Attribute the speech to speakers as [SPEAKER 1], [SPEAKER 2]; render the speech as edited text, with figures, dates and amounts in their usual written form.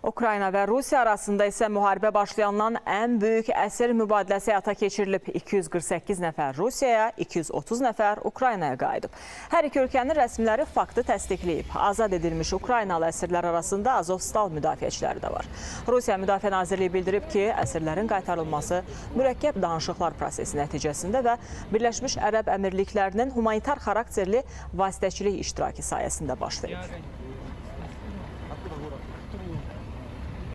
[SPEAKER 1] Ukrayna və Rusiya arasında isə müharibə başlayandan ən böyük əsir mübadiləsi həyata keçirilib. 248 nəfər Rusiyaya, 230 nəfər Ukraynaya qayıdıb. Hər iki ölkənin rəsmiləri faktı təsdiqləyib. Azad edilmiş Ukraynalı əsirlər arasında Azovstal müdafiəçiləri də var. Rusiya Müdafiə Nazirliyi bildirib ki, əsirlərin qaytarılması mürəkkəb danışıqlar prosesi nəticəsində və Birləşmiş Ərəb Əmirliklərinin humanitar xarakterli vasitəçilik iştirakı sayəsində baş verib.